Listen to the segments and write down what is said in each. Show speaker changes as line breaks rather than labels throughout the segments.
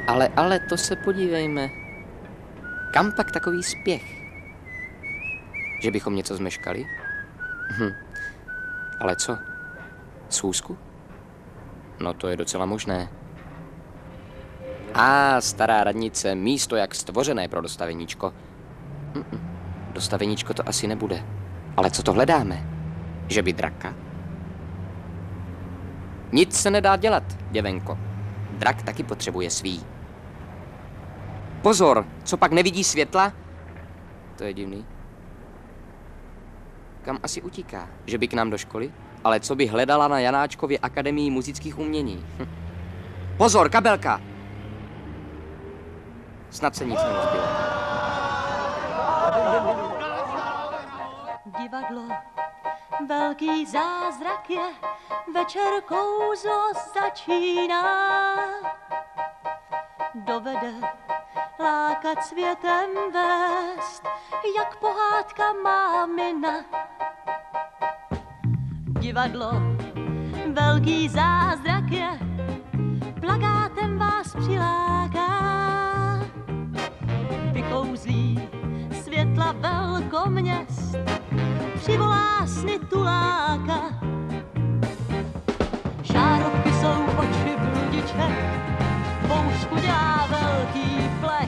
Ale to se podívejme. Kam pak takový spěch? Že bychom něco zmeškali? Ale co? Schůzku? No to je docela možné. Stará radnice, místo jak stvořené pro dostaveníčko. Dostaveníčko to asi nebude. Ale co to hledáme? Že by draka? Nic se nedá dělat, děvenko. Drak taky potřebuje svý. Pozor, co pak nevidí světla? To je divný. Kam asi utíká? Že by k nám do školy? Ale co by hledala na Janáčkově akademii muzických umění? Pozor, kabelka! Snad se nic nerozbilo.
Divadlo, velký zázrak je, večer kouzlo začíná. Dovede lákat světem vést, jak pohádka mámina. Divadlo, velký zázrak je, plakátem vás přiláká. Vykouzlí světla velkoměst, přivolá sny tuláka. Žárovky jsou oči bludiček, bouřku dělá velký plech.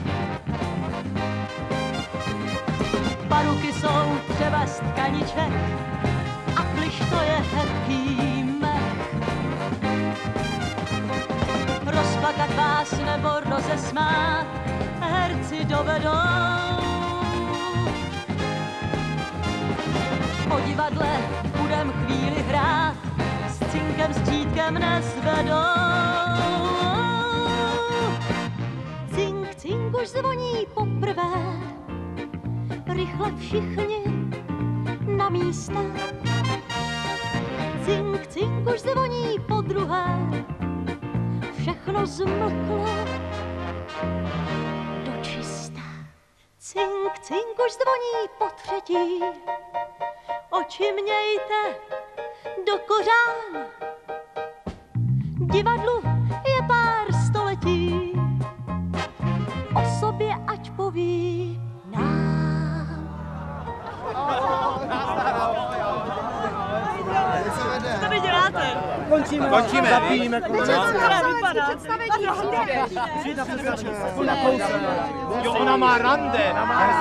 Paruky jsou třeba z tkaniček a plyš to je hebký mech. Rozplakat vás nebo rozesmát herci dovedou. O divadle budem chvíli hrát, s cinkem, s čítkem nezvedou. Cink, cink už zvoní poprvé, rychle všichni na místa. Cink, cink už zvoní podruhé, všechno zmlklo do čista. Cink, cink už zvoní potřetí, oči mějte do kořán. Divadlu je pár století, o sobě ať poví nám. Co vy děláte?
Končíme. Zapíjíme. Jo, ona má rande.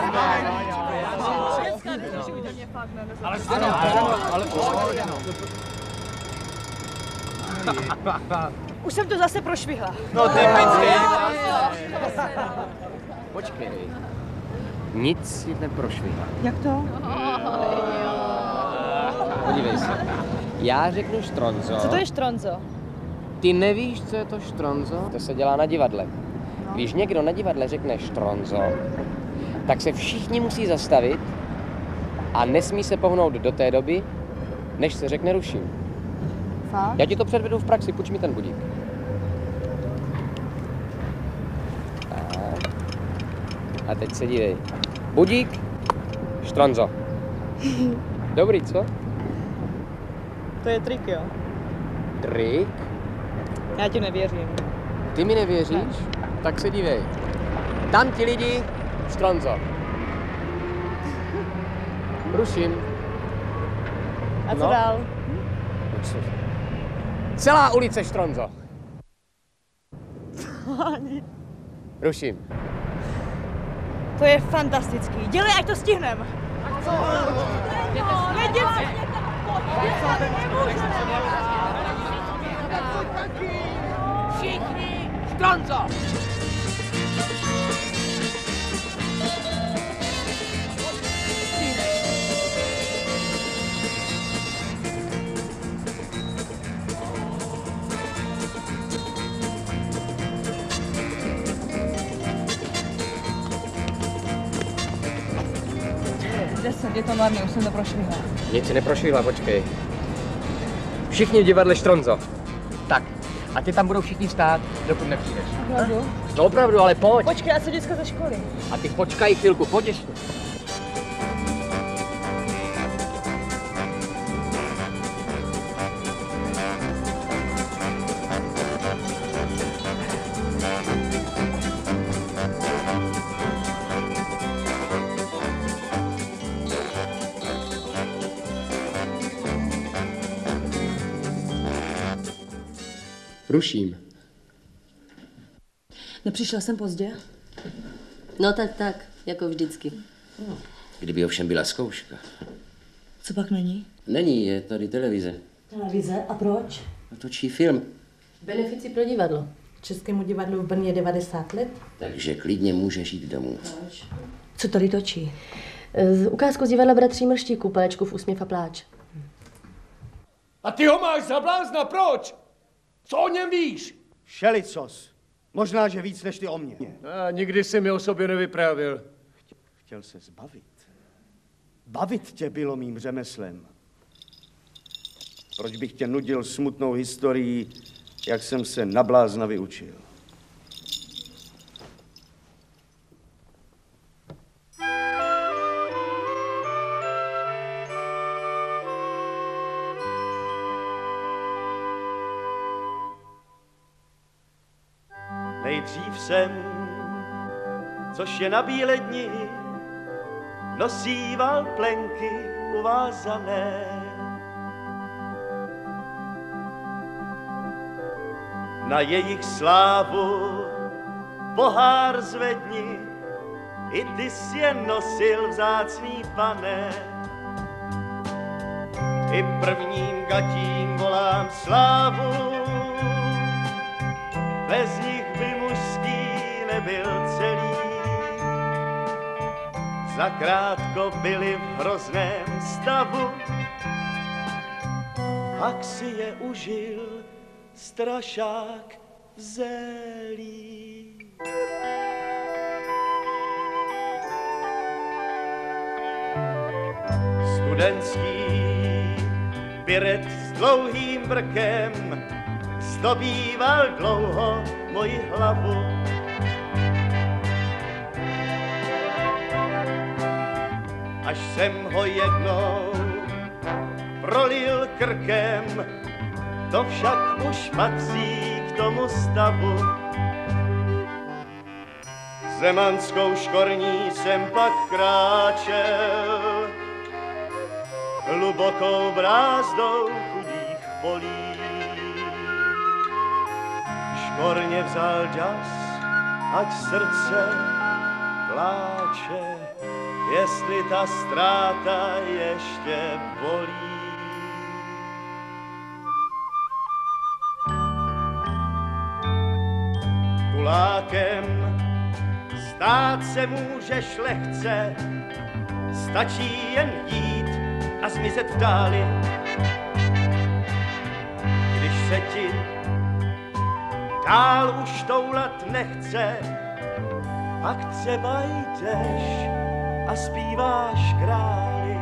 Už jsem to zase prošvihla.
No typicky.
Počkej. Nic si neprošvihla.
Jak to?
Podívej se. Já řeknu štronzo.
Co to je štronzo?
Ty nevíš, co je to štronzo? To se dělá na divadle. Když někdo na divadle řekne štronzo, tak se všichni musí zastavit a nesmí se pohnout do té doby, než se řekne ruším.
Fakt?
Já ti to předvedu v praxi, půjč mi ten budík. Tak. A teď se dívej. Budík, štronzo. Dobrý, co?
To je trik, jo?
Trik?
Já ti nevěřím.
Ty mi nevěříš? Ne. Tak se dívej. Tam ti lidi, štronzo. Ruším.
A co dál?
Celá ulice štronzo. Ruším.
To je fantastický. Dělej, ať to stihnem. Tak co?
Všichni štronzo.
Je to marný, už jsem to prošvihla.
Nic si neprošvihla, počkej. Všichni v divadle štronzo. Tak, a ty tam budou všichni stát, dokud nepřijdeš.
Opravdu?
No opravdu, ale pojď.
Počkej, já se děcka ze školy.
A ty počkaj chvilku, pojď ještě. Ruším.
Nepřišla jsem pozdě?
No tak, jako vždycky.
Kdyby ovšem byla zkouška.
Co pak není?
Není, je tady televize.
Televize? A proč?
Točí film.
Benefici pro divadlo.
Českému divadlu v Brně 90 let.
Takže klidně můžeš jít domů.
Co tady točí?
Ukázku z divadla Bratří Mrštíků, Palečkův úsměv a pláč.
A ty ho máš za blázna, proč? Co o něm víš?
Šelicos. Možná, že víc než ty o mně.
A nikdy jsi mi o sobě nevyprávěl.
Chtěl se zbavit. Bavit tě bylo mým řemeslem. Proč bych tě nudil smutnou historií, jak jsem se na blázna vyučil? Nejdřív jsem, což je na bílé dni, nosíval plenky uvázané. Na jejich slávu pohár zvedni, i ty jsi je nosil, vzácný pane. I prvním gatím volám slávu, bez nich by mužský nebyl celý. Zakrátko byli v hrozném stavu, pak si je užil strašák zelí. Studentský biret s dlouhým brkem zdobýval dlouho moji hlavu. Až jsem ho jednou prolil krkem, to však už patří k tomu stavu. Zemanskou škorní jsem pak kráčel, hlubokou brázdou chudých polí. Škorně vzal ďas, ať srdce pláče, jestli ta ztráta ještě bolí. Tulákem stát se můžeš lehce, stačí jen jít a zmizet v dáli. Když se ti dál už toulat nechce, pak třeba jdeš a zpíváš králi.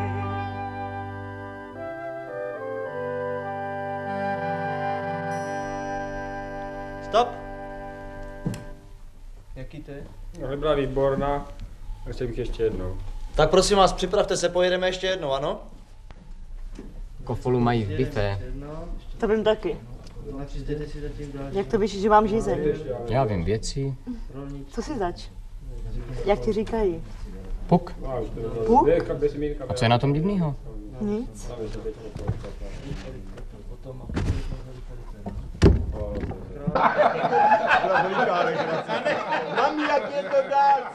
Stop!
Jaký to je?
No, byla výborná. Chtěl bych ještě jednou.
Tak prosím vás, připravte se, pojedeme ještě jednou, ano?
Kofolu mají v bifé.
To vím taky. Jak to víš, že mám žízeň?
Já vím věci.
Co si zač? Jak ti říkají?
Puk.
Puk?
A co je na tom divnýho?
Nic.
Mami, jak je to dát?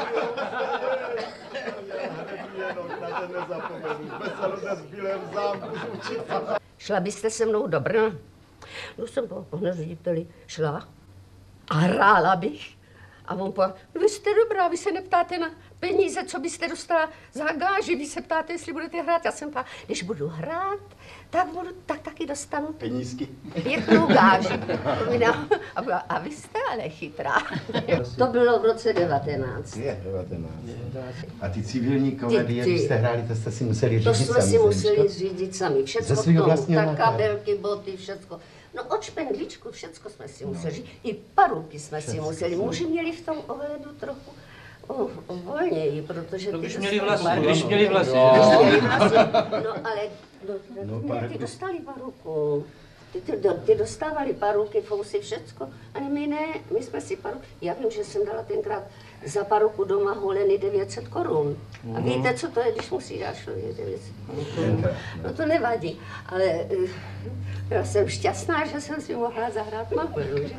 Šla byste se mnou do Brna? No jsem po pane řediteli šla a hrála bych. A on povedal, vy jste dobrá, vy se neptáte na peníze, co byste dostala za gáži, vy se ptáte, jestli budete hrát. Já jsem povedala, když budu hrát, tak taky dostanu
Penízky.
pěknou gáži. A vy jste ale chytrá. To bylo v roce 19.
Je 19. A ty civilní komedie, když jste hráli, to jste si museli řídit
To
sami.
jsme si museli řídit sami. Všecko
Ze svého
k tomu,
vlastního
tak
nákladu.
kabelky, boty, všecko. No od špendličku, všecko jsme si museli říct. I paruky jsme si museli. Muži měli v tom ohledu trochu volněji, protože...
No,
ty
když
dostali
měli vlasy,
paruku.
když měli vlasy.
Když měli vlasy. No ale ty
paruku.
dostali paruku. Ty dostávali paruky, fousy, všecko. Ani my ne, my jsme si paruky. Já vím, že jsem dala tenkrát za paruku doma holeny 900 korun. A víte, co to je, když musí dát člověk 900 korun? No to nevadí, ale byla jsem šťastná, že jsem si mohla zahrát Mahleru, že?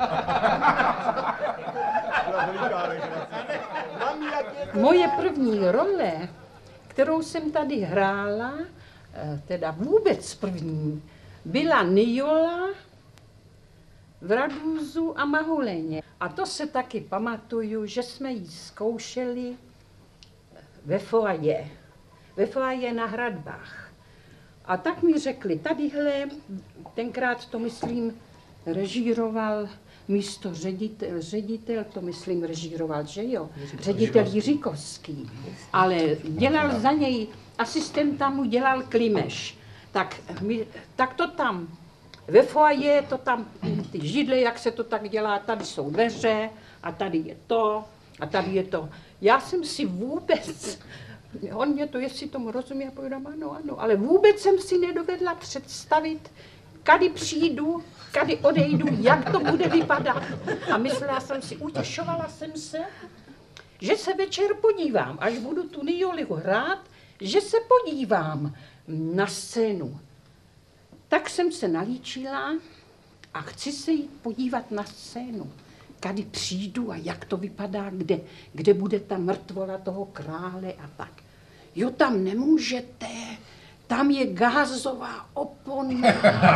Moje první role, kterou jsem tady hrála, teda vůbec první, byla Niola v Radúzu a Mahuleně. A to se taky pamatuju, že jsme ji zkoušeli ve foaje na hradbách. A tak mi řekli, tadyhle, tenkrát to myslím režíroval místo ředitel, to myslím režíroval, že jo? Ředitel Jiříkovský. Ale dělal za něj, asistenta mu dělal Klimeš. Tak to tam, ve foaje, to tam, ty židle, jak se to tak dělá, tady jsou dveře a tady je to a tady je to. Já jsem si vůbec, on mě to, jestli tomu rozumí, já povídám ano, ale vůbec jsem si nedovedla představit, kdy přijdu, kdy odejdu, jak to bude vypadat. A myslela jsem si, utěšovala jsem se, že se večer podívám, až budu tu Niolu hrát, že se podívám na scénu. Tak jsem se nalíčila a chci se jít podívat na scénu. Kdy přijdu a jak to vypadá, kde bude ta mrtvola toho krále a tak. Jo, tam nemůžete, tam je gázová opona.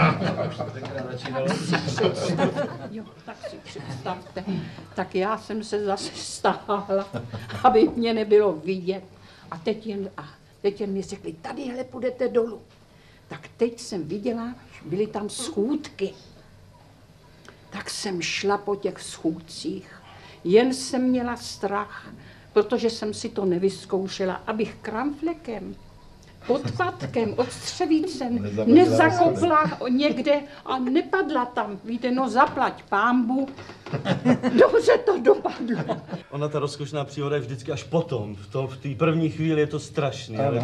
Tak si představte. Tak já jsem se zase stáhla, aby mě nebylo vidět. A teď jen mi řekli, tadyhle půjdete dolů. Tak teď jsem viděla, byly tam schůdky. Tak jsem šla po těch schůdcích. Jen jsem měla strach, protože jsem si to nevyzkoušela, abych kramflekem, podpatkem od střevíce nezakopla někde a nepadla tam. Víte, no zaplať pánbu. Dobře to dopadlo.
Ona ta rozkošná příhoda je vždycky až potom. V té první chvíli je to strašný. Ale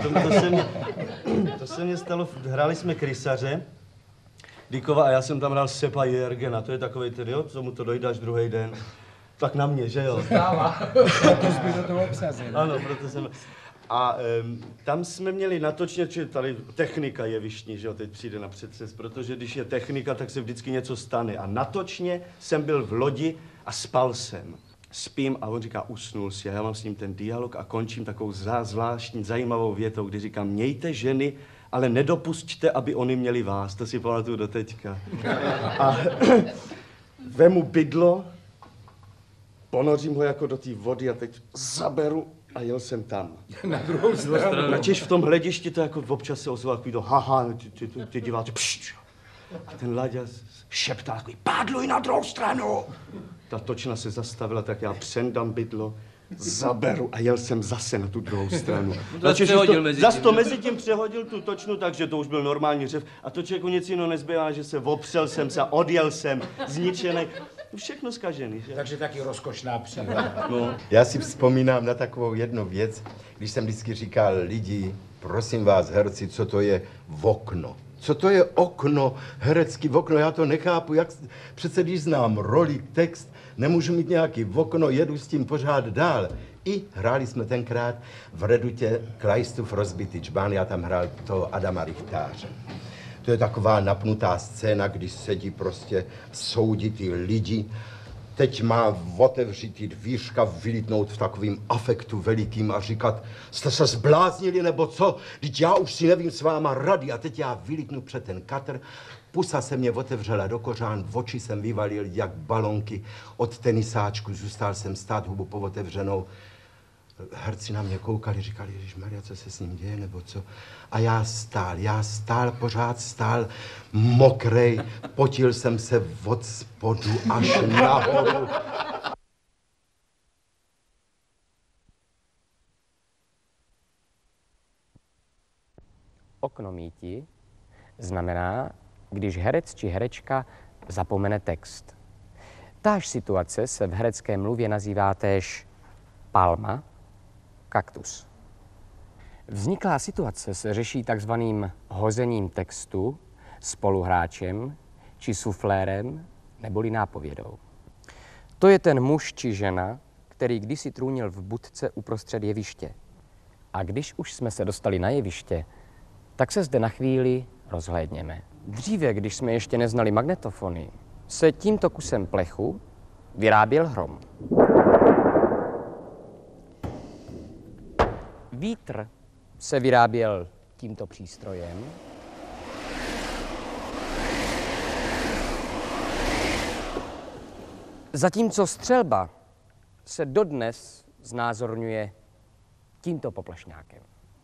to se mně stalo, hráli jsme krysaře, Dykova a já jsem tam hrál Sepa Jergena. To je takovej tedy, jo, co mu to dojde až druhý den. Tak na mě, že jo?
Stává. Proto jsi do toho obsazen.
Ano, proto jsem... A tam jsme měli natočně, že tady technika jevištní, že jo, teď přijde na přetřes, protože když je technika, tak se vždycky něco stane. A natočně jsem byl v lodi a spal jsem. Spím a on říká, usnul si. A já mám s ním ten dialog a končím takovou zvláštní, zajímavou větou, kdy říkám, mějte ženy, ale nedopusťte, aby oni měli vás. To si pamatuju do teďka. A vemu bydlo, ponořím ho jako do té vody a teď zaberu a jel jsem tam.
Na druhou stranu.
Načež v tom hledišti to jako občas se ozval takový to haha, ty diváci, pšť. A ten Láďa šeptá takový, pádluj na druhou stranu. Ta točna se zastavila, tak já přendám bydlo, zaberu a jel jsem zase na tu druhou stranu. Zas to mezi tím přehodil tu točnu, takže to už byl normální řev. A to člověku nic jiného nezbývá, že se opřel jsem se, odjel jsem, zničený. Všechno zkažený, že?
Takže taky rozkošná příhoda.
No.
Já si vzpomínám na takovou jednu věc, když jsem vždycky říkal lidi, prosím vás, herci, co to je okno? Co to je okno, herecký okno? Já to nechápu, jak přece když znám roli, text, nemůžu mít nějaký okno, jedu s tím pořád dál. I hráli jsme tenkrát v Redutě Kleistův rozbitý čbán, já tam hrál toho Adama Richtáře. To je taková napnutá scéna, když sedí prostě souditý lidi. Teď má otevřít dvířka, vylítnout v takovým afektu velikým a říkat, jste se zbláznili nebo co? Vždyť já už si nevím s váma rady a teď já vylítnu před ten katr. Pusa se mě otevřela do kořán, v oči jsem vyvalil jak balonky od tenisáčku, zůstal jsem stát hubu pootevřenou. Herci na mě koukali, říkali, ježišmarja, co se s ním děje, nebo co. A já stál, pořád stál, mokrej, potil jsem se od spodu až nahoru.
Oknomíti znamená, když herec či herečka zapomene text. Táž situace se v herecké mluvě nazývá též palma, kaktus. Vzniklá situace se řeší takzvaným hozením textu spoluhráčem, či suflérem, neboli nápovědou. To je ten muž či žena, který kdysi trůnil v budce uprostřed jeviště. A když už jsme se dostali na jeviště, tak se zde na chvíli rozhlédněme. Dříve, když jsme ještě neznali magnetofony, se tímto kusem plechu vyráběl hrom. Vítr se vyráběl tímto přístrojem. Zatímco střelba se dodnes znázorňuje tímto poplašňákem.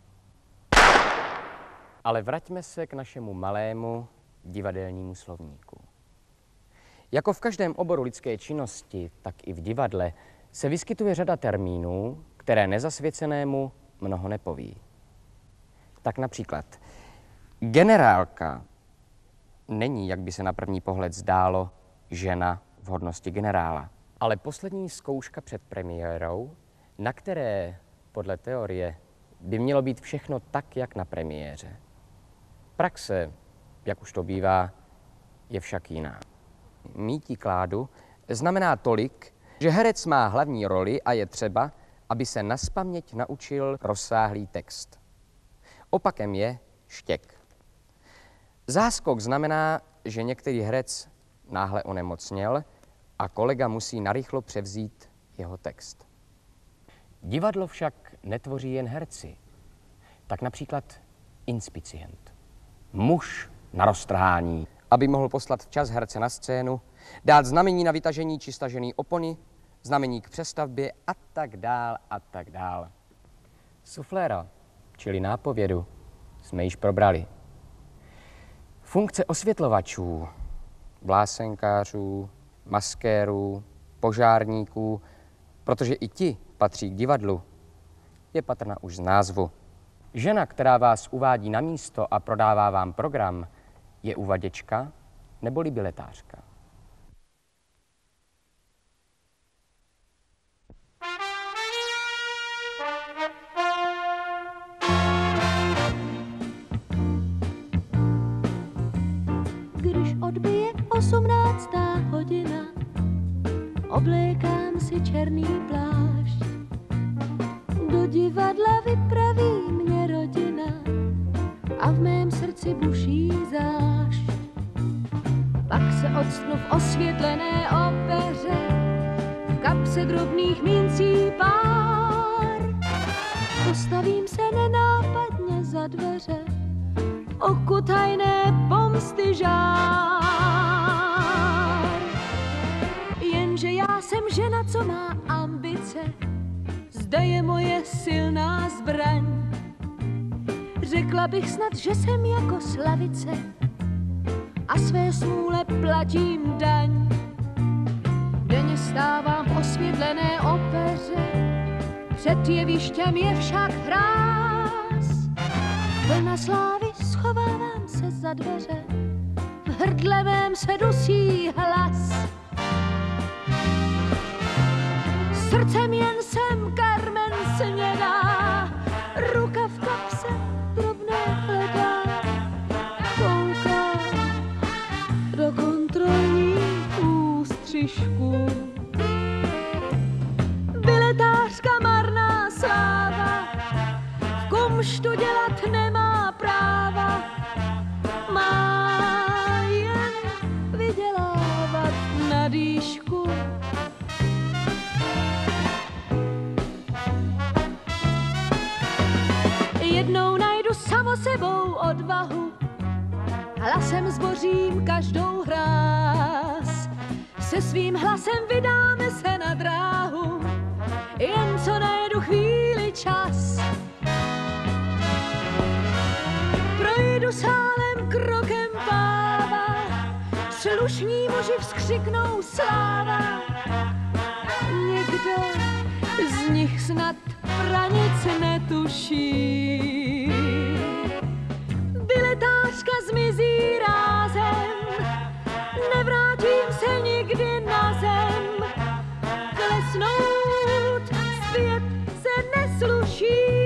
Ale vraťme se k našemu malému divadelnímu slovníku. Jako v každém oboru lidské činnosti, tak i v divadle se vyskytuje řada termínů, které nezasvěcenému mnoho nepoví. Tak například generálka není, jak by se na první pohled zdálo, žena v hodnosti generála. Ale poslední zkouška před premiérou, na které podle teorie by mělo být všechno tak, jak na premiéře. Praxe, jak už to bývá, je však jiná. Mítí kládu znamená tolik, že herec má hlavní roli a je třeba, aby se nazpaměť naučil rozsáhlý text. Opakem je štěk. Záskok znamená, že některý herec náhle onemocněl a kolega musí narychlo převzít jeho text. Divadlo však netvoří jen herci. Tak například inspicient. Muž na roztrhání, aby mohl poslat včas herce na scénu, dát znamení na vytažení či stažený opony, znamení k přestavbě a tak dál a tak dál. Sufléra, čili nápovědu, jsme již probrali. Funkce osvětlovačů, vlásenkářů, maskérů, požárníků, protože i ti patří k divadlu, je patrná už z názvu. Žena, která vás uvádí na místo a prodává vám program, je uvaděčka neboli biletářka.
Když odbije 18. hodina, oblékám si černý plášť. Do divadla vypraví mě rodina a v mém srdci buší zášť. Pak se octnu v osvětlené opeře, v kapse drobných mincí pár. Postavím se nenápadně za dveře, oku tajné pomsty žár. Jenže já jsem žena, co má ambice, zde je moje silná zbraň. Řekla bych snad, že jsem jako slavice a své smůle platím daň. Denně stávám v osvětlené opeře, před jevištěm je však hráz. Plna slávy schovávám se za dveře, v hrdlevém se dusí hlas. Srdcem jen jsem Carmen snědá, ruka v kapse drobné hledá. Koukám do kontrolních ústřižků. Biletářka marná sláva, v kumštu dělat nemá práva. Má jen vydělávat na dýšku. Jednou najdu samo sebou odvahu, hlasem zbořím každou hráz. Se svým hlasem vydáme se na dráhu, jen co najdu chvíli čas. Projdu sálem krokem páva, slušní muži vzkřiknou sláva. Někdo z nich snad pranic netuší. Biletářka zmizí rázem, nevrátím se nikdy na zem. Klesnout zpět se nesluší.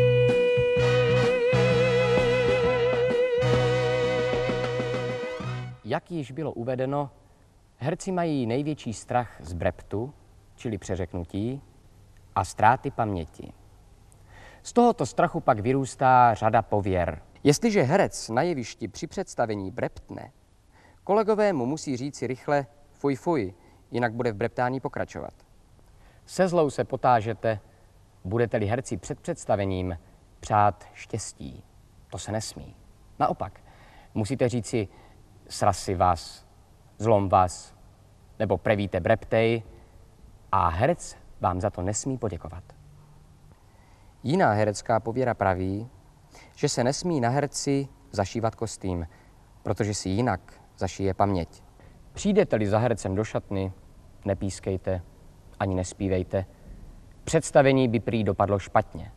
Jak již bylo uvedeno, herci mají největší strach z breptu, čili přeřeknutí, a ztráty paměti. Z tohoto strachu pak vyrůstá řada pověr. Jestliže herec na jevišti při představení breptne, kolegové mu musí říci rychle fuj fuj, jinak bude v breptání pokračovat. Se zlou se potážete, budete-li herci před představením přát štěstí. To se nesmí. Naopak, musíte říci srasi vás, zlom vás, nebo prevíte breptej a herec vám za to nesmí poděkovat. Jiná herecká pověra praví, že se nesmí na herci zašívat kostým, protože si jinak zašije paměť. Přijdete-li za hercem do šatny, nepískejte, ani nespívejte. Představení by prý dopadlo špatně.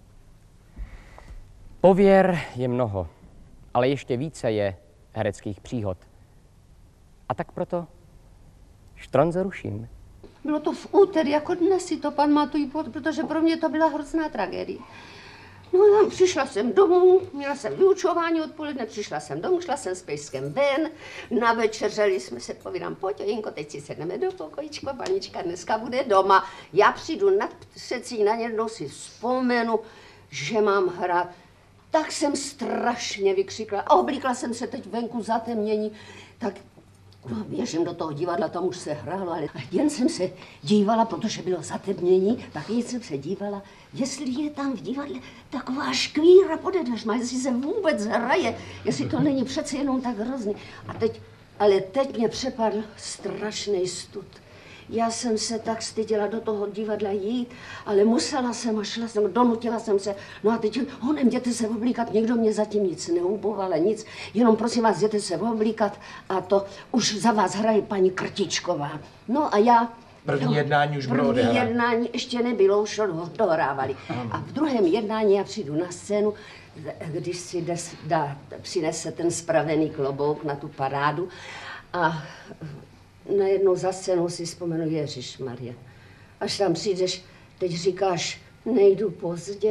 Pověr je mnoho, ale ještě více je hereckých příhod. A tak proto Štronzo ruším.
Bylo to v úterý, jako dnes si to pamatuju, protože pro mě to byla hrozná tragédie. No, přišla jsem domů, měla jsem vyučování odpoledne, přišla jsem domů, šla jsem s pejskem ven, navečeřeli jsme se, povídám, pojď, Jinko, teď si sedneme do pokojíčka, panička dneska bude doma. Já přijdu nad secí, na jednou si vzpomenu, že mám hrát. Tak jsem strašně vykřikla a oblíkla jsem se teď venku zatemnění, tak no, běžím do toho divadla, tam už se hrálo, ale jen jsem se dívala, protože bylo zatemnění, tak jen jsem se dívala, jestli je tam v divadle taková škvíra pode dveřma, jestli se vůbec hraje, jestli to není přece jenom tak hrozný. Ale teď mě přepadl strašný stud. Já jsem se tak styděla do toho divadla jít, ale musela jsem a šla jsem, donutila jsem se. No a teď, honem, jděte se oblíkat, nikdo mě zatím nic neuboval, nic, jenom prosím vás, jděte se oblíkat a to už za vás hraje paní Krtičková. No a já...
První jednání už bylo
První jednání ještě nebylo, už dohrávali. A v druhém jednání já přijdu na scénu, když si přinese ten spravený klobouk na tu parádu a najednou za scénou si vzpomenu Ježišmarja. Až tam přijdeš, teď říkáš, nejdu pozdě.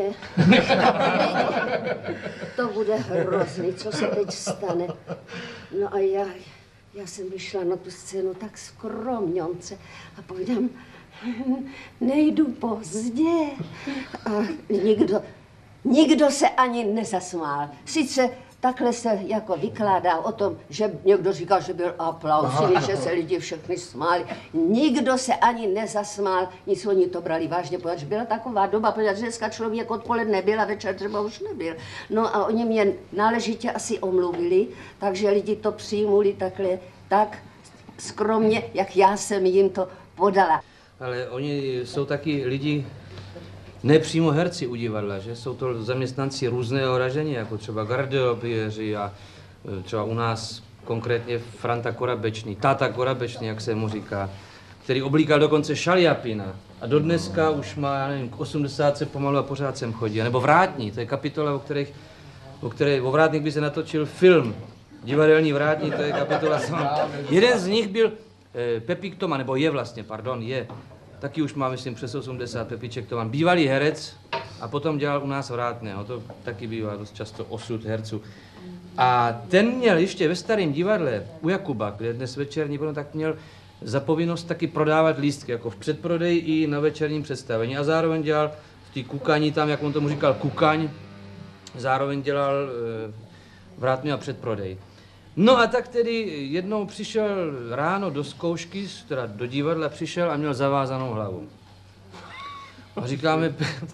To bude hrozný, co se teď stane. No a já jsem vyšla na tu scénu tak skromňonce a povídám, nejdu pozdě. A nikdo se ani nezasmál. Sice takhle se jako vykládá o tom, že někdo říká, že byl aplaus, že se lidi všechny smáli. Nikdo se ani nezasmál, nic oni to brali vážně, protože byla taková doba, protože dneska člověk odpoledne byl a večer třeba už nebyl. No a oni mě náležitě asi omluvili, takže lidi to přijmuli takhle tak skromně, jak já jsem jim to podala.
Ale oni jsou taky lidi, nepřímo herci u divadla, že? Jsou to zaměstnanci různého ražení, jako třeba garderobiéři a třeba u nás konkrétně Franta Korabečný, táta Korabečný, jak se mu říká, který oblíkal dokonce Šaljapina a dodneska už má, já nevím, k 80 pomalu a pořád sem chodí. Nebo Vrátní, to je kapitola, o Vrátných by se natočil film. Divadelní Vrátní, to je kapitola sama. Jeden z nich byl Pepík Toman, nebo je vlastně, pardon, je. Taky už má, myslím, přes 80 Pepíček Toman. Bývalý herec a potom dělal u nás Vrátného. To taky bývá dost často osud herců. A ten měl ještě ve Starém divadle u Jakuba, kde dnes večerní bylo, tak měl za povinnost taky prodávat lístky, jako v předprodeji i na večerním představení. A zároveň dělal v té kukani tam, jak on tomu říkal, kukaň, zároveň dělal Vrátného předprodej. No a tak tedy jednou přišel ráno do zkoušky, teda do divadla přišel a měl zavázanou hlavu. A říkáme,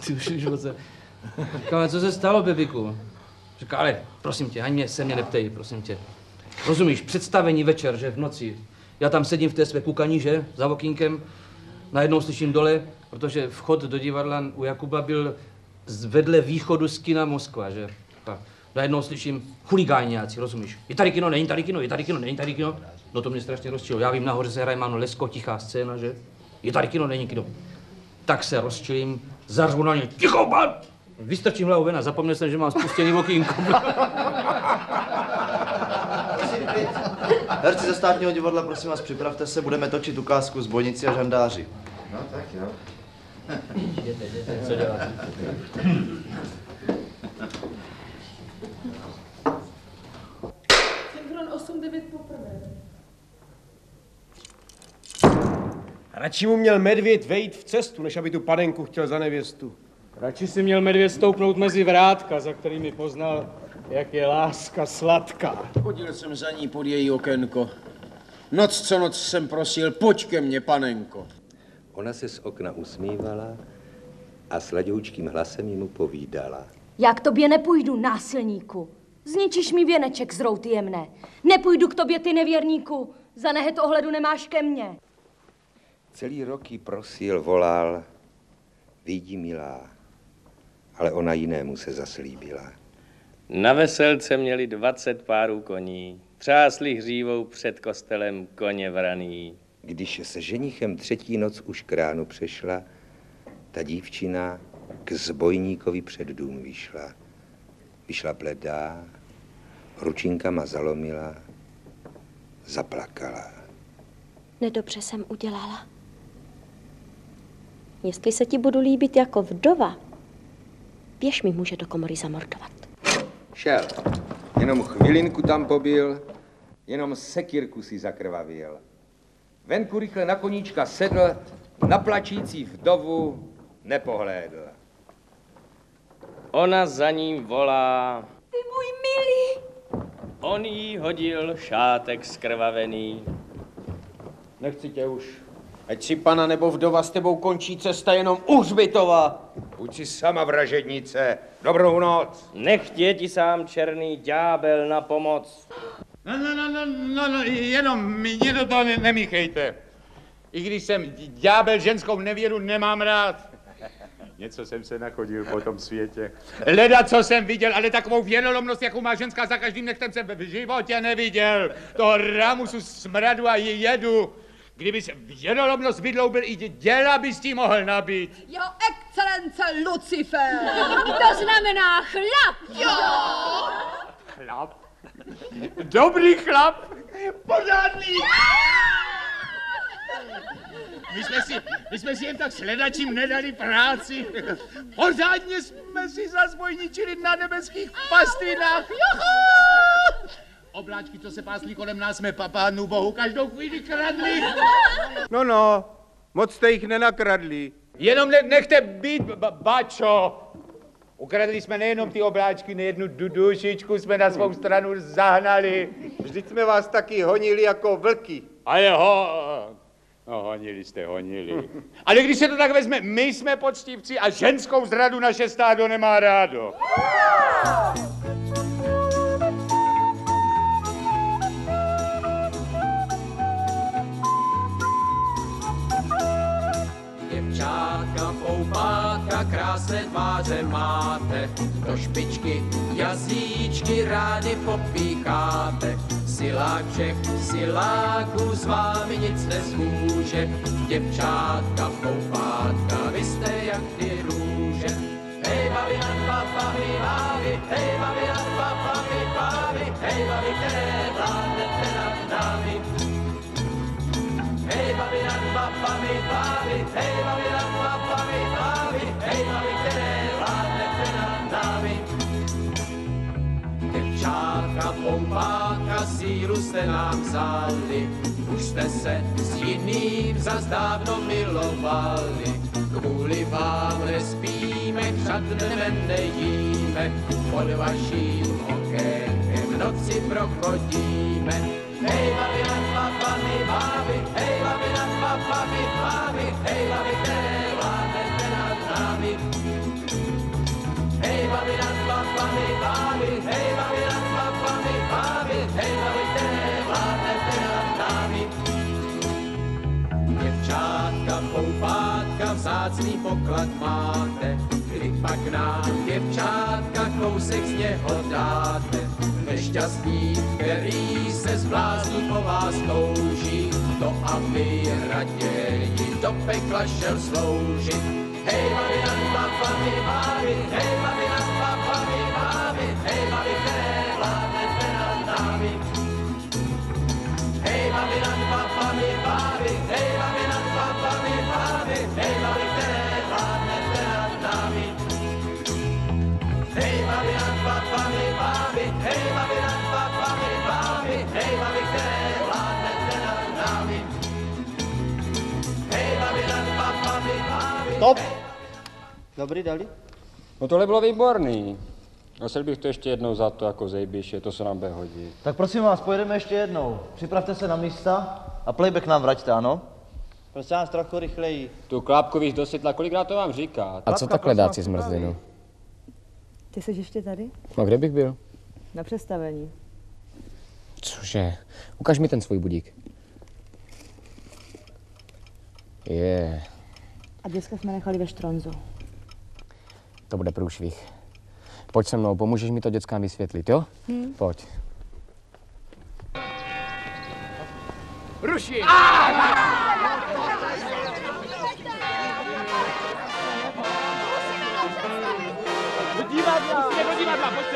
co se stalo, Pepiku? Říká, ale prosím tě, ani se mě neptej, prosím tě. Rozumíš, představení večer, že v noci. Já tam sedím v té své kukaní, že, za okýnkem, najednou slyším dole, protože vchod do divadla u Jakuba byl vedle východu z kina Moskva, že. Najednou slyším chuligáňáci, rozumíš? Je tady kino, není tady kino, je tady kino, není tady kino. No to mě strašně rozčilo. Já vím, nahoře se hraje Máno Lesko, tichá scéna, že? Je tady kino, není kino. Tak se rozčilím, zařvu na ně, ticho, pan! Vystrčím hlavu ven a zapomněl jsem, že mám spustěný okýnko.
Herci ze Státního divadla, prosím vás, připravte se, budeme točit ukázku Zbojnici a žandáři.
No tak jo.
Jděte, co děláte?
Synchron 8-9 poprvé.
Radši mu měl medvěd vejít v cestu, než aby tu panenku chtěl za nevěstu.
Radši si měl medvěd stoupnout mezi vrátka, za kterými poznal, jak je láska sladká.
Chodil jsem za ní pod její okénko. Noc co noc jsem prosil, pojď ke mně, panenko.
Ona se z okna usmívala a sladoučkým hlasem mu povídala.
Já k tobě nepůjdu, násilníku. Zničíš mi věneček z routy jemné. Nepůjdu k tobě, ty nevěrníku. Za nehet ohledu nemáš ke mně.
Celý rok jí prosil, volal, vidí milá, ale ona jinému se zaslíbila.
Na veselce měli 20 párů koní, třásli hřívou před kostelem koně vraný.
Když se ženichem třetí noc už k ránu přešla, ta dívčina k zbojníkovi před dům vyšla. Vyšla bledá, ručinkama zalomila, zaplakala.
Nedobře jsem udělala. Jestli se ti budu líbit jako vdova, běž mi muže do komory zamordovat.
Šel, jenom chvilinku tam pobyl, jenom sekírku si zakrvavil. Venku rychle na koníčka sedl, na plačící vdovu nepohlédl.
Ona za ním volá.
Ty můj milý.
On jí hodil šátek skrvavený.
Nechci tě už. Ať si pana nebo vdova s tebou končí cesta jenom u hřbitova.
Buď si sama vražednice. Dobrou noc.
Nechtě ti sám černý ďábel na pomoc.
No, jenom mě do toho nemíchejte. I když jsem ďábel, ženskou nevěru nemám rád. Něco jsem se nachodil po tom světě. Leda, co jsem viděl, ale takovou věrolomnost, jakou má ženská za každým nechtem, jsem v životě neviděl. Toho ramusu smradu a jedu. Kdybys věrolomnost vydloubil, i děla bys tím mohl nabít.
Jo, excelence Lucifer. To znamená chlap. Jo.
Chlap? Dobrý chlap. Pořádný. My jsme si jen tak sledačím nedali práci. Pořádně jsme si zazvojničili na nebeských pastvinách. Obláčky, co se pásly kolem nás, jsme Pánu Bohu každou chvíli kradli.
No, moc jste jich nenakradli.
Jenom nechte být, bačo. Ukradli jsme nejenom ty obláčky, nejednu dušičku jsme na svou stranu zahnali.
Vždyť jsme vás taky honili jako vlky.
Ale no, honili jste, honili. Ale když se to tak vezme, my jsme poctivci a ženskou zradu naše stádo nemá rádo.
Děvčátka, poupátka, krásné tváře máte, do špičky jazyčky rádi popícháte. Silák všech siláků s vámi nic nezmůže, děvčátka, poupátka, vy jste jak ty růže. Hej, babi, hej, babi, hej, babi, které vládnete nad námi. Hej, babi, hej, babi, hej, babi, které vládnete nad námi. Děvčátka, poupátka, sílu jste nám vzali, už jste se s jiným zas dávno milovali. Kvůli vám nespíme, řad dnem nejíme, pod vaším okénkem noci prochodíme. Hej, babi, hej, babi, hej, babi, které vládnete nad námi. Hej, babi, hej, babi, hej, babi, které vládnete nad námi. Děvčátka, poupátka, vzácný poklad máte, kdy pak nám, děvčátka, kousek z něho dáte. Nešťastník, který se zblázní po vás touží, to aby raději do pekla šel sloužit. Hej, babi, hej, babi, hej, babi, které vládnete nad námi. Hej, babi, hej, babi, hej, babi, které vládnete nad námi. Hej, babi, hej, babi, hej, babi, které vládnete nad námi. Hej, babi,
Stop! Dobrý, dali?
No tohle bylo výborný. Nosil bych to ještě jednou za to jako zejbiště, to se nám bude hodit.
Tak prosím vás, pojedeme ještě jednou. Připravte se na místa a playback nám vraťte, ano? Prosím vás, trochu rychleji.
Tu klapku víš do světla, kolikrát to vám říká?
A co takhle dát si zmrzlinu?
Ty jsi ještě tady?
No kde bych byl?
Na představení.
Cože? Ukaž mi ten svůj budík. Je.
A dneska jsme nechali ve Štronzu.
To bude průšvih. Pojď se mnou, pomůžeš mi to dětskám vysvětlit, jo? Pojď.
Ruši! Do divadla! Musíme do divadla, pojďte!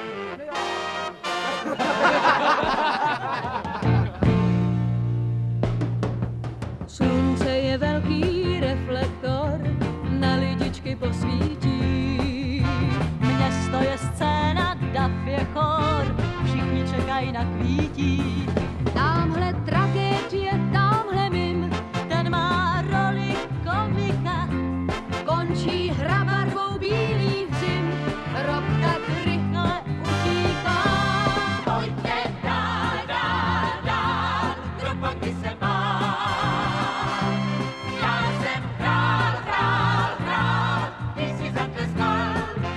Slunce je velký reflektor, na lidičky posvítí. Město je scéna, dav je chor, všichni čekají na kvítí. Tamhle tragédie, tamhle mim, ten má roli komika. Končí hra barvou bílých zim, rok tak rychle utíká. Pojďte dál, dál, dál, kropoty se bál. Já jsem král, král, král, ty si zatleskal.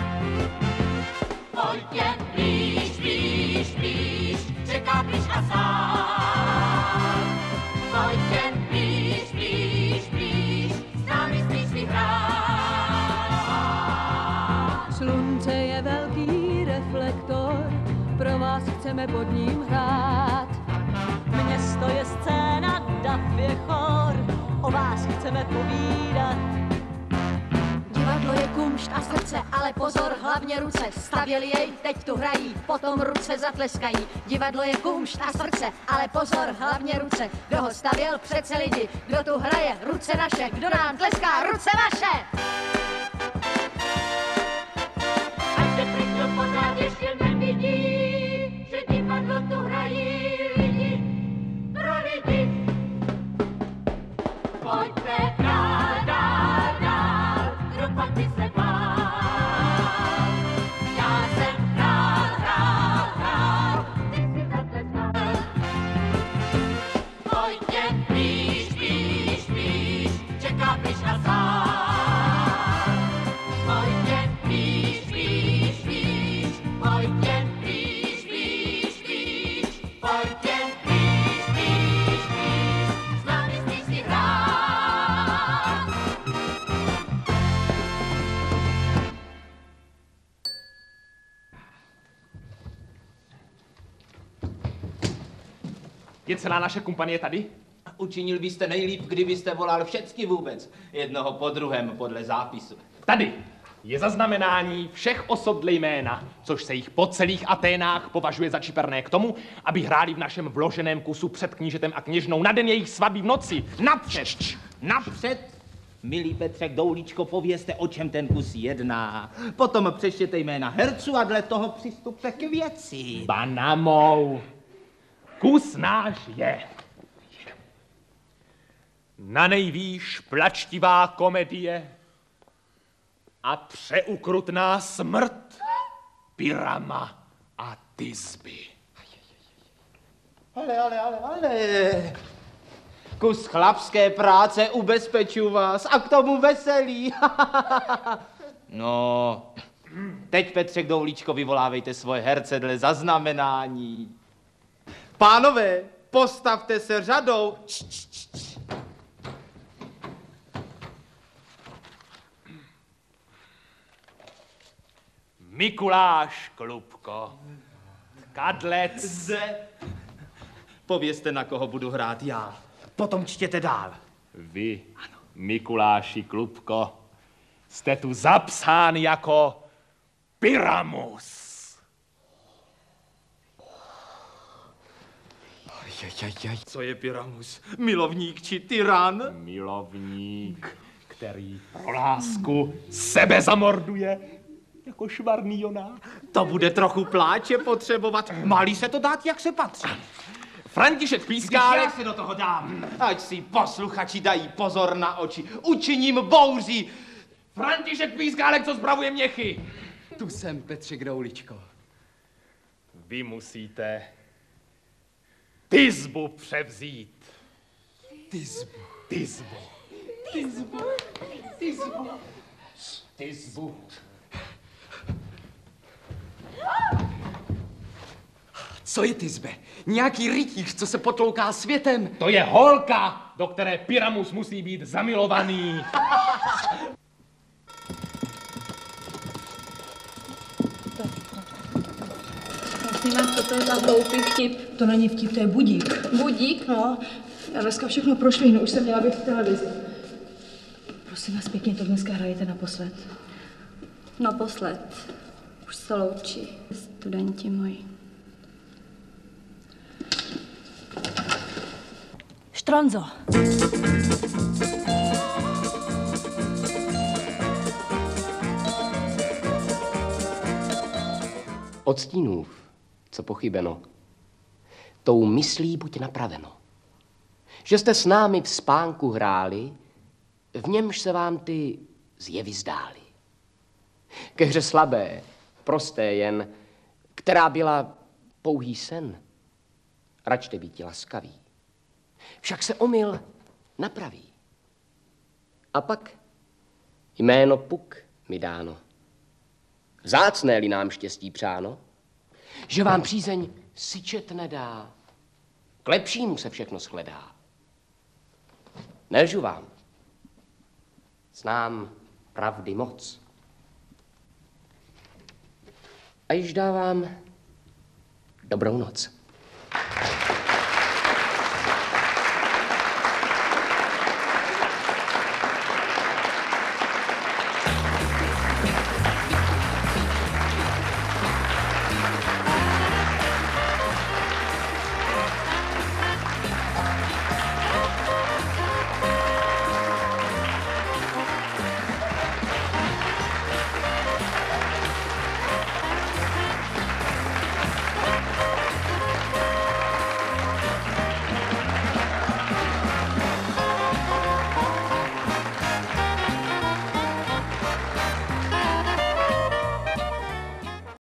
Pojď jen blíž, blíž, blíž, čeká blíž a sám. Pojď jen blíž, blíž, blíž, s námi smíš vyhrát. Slunce je velký reflektor, pro vás chceme pod ním hrát. Město je scéna, dav je chor, o vás chceme povídat. Divadlo je kumšt a srdce, ale pozor, hlavně ruce. Stavěli jej, teď tu hrají, potom ruce zatleskají. Divadlo je kumšt a srdce, ale pozor, hlavně ruce. Kdo ho stavěl, přece lidi, kdo tu hraje, ruce naše. Kdo nám tleská, ruce vaše. Ať se prkno pořád ještě nevidí, že divadlo tu hrají lidi pro lidi. Pojďte dál, dál, dál, kropoty se bál. Já jsem král, král, král, ty si zatleskal. Pojďte blíž, blíž, blíž, čeká blíž a sám. Pojďte blíž, blíž, blíž, pojďte blíž, blíž, blíž, pojďte blíž, blíž, blíž, s námi smíš si hrát.
Je celá naše kompanie tady?
Učinil byste nejlíp, kdybyste volal všecky vůbec, jednoho po druhém podle zápisu.
Tady je zaznamenání všech osob dle jména, což se jich po celých Aténách považuje za čiperné k tomu, aby hráli v našem vloženém kusu před knížetem a kněžnou na den jejich svatby v noci. Napřed!
Napřed! Milý Petře Doulíčko, povězte, o čem ten kus jedná. Potom přečtěte jména herců a dle toho přistupte k věci.
Banamou! Kus náš je na nejvýš plačtivá komedie a přeukrutná smrt Pyrama a Tisby.
Ale. Kus chlapské práce, ubezpečuji vás, a k tomu veselý. No, teď Petře Doulíčko, vyvolávejte svoje herce dle zaznamenání. Pánové, postavte se řadou.
Mikuláš Klubko, Kadlec.
Povězte, na koho budu hrát já. Potom čtěte dál.
Vy, Mikuláši Klubko, jste tu zapsán jako Pyramus.
Co je Pyramus? Milovník či tyran?
Milovník, který pro lásku sebe zamorduje jako švarný Jonáš.
To bude trochu pláče potřebovat. Má-li se to dát, jak se patří.
František
Když
Pískálek...
já se do toho dám, ať si posluchači dají pozor na oči. Učiním bouří.
František Pískálek, co spravuje měchy.
Tu jsem, Petře Grouličko.
Vy musíte Tizbu převzít.
Tizbu.
Tizbu.
Tizbu. Tizbu.
Tizbu.
Co je Tizbe? Nějaký rytíř, co se potlouká světem?
To je holka, do které Pyramus musí být zamilovaný.
Prosím vás, co to je za hloupý vtip? To není vtip, to je budík. Budík? No, já dneska všechno prošvihnu, už jsem měla být v televizi. Prosím vás pěkně, to dneska hrajete naposled.
Naposled. Už se loučí. Studenti moji.
Štronzo.
Od stínův, co pochybeno, tou myslí buď napraveno. Že jste s námi v spánku hráli, v němž se vám ty zjevy zdály. Ke hře slabé, prosté jen, která byla pouhý sen. Račte být laskaví. Však se omyl napraví. A pak jméno Puk mi dáno. Vzácné-li nám štěstí přáno, že vám přízeň syčet nedá. K lepšímu se všechno shledá. Nelžu vám. Znám pravdy moc. A již dávám dobrou noc.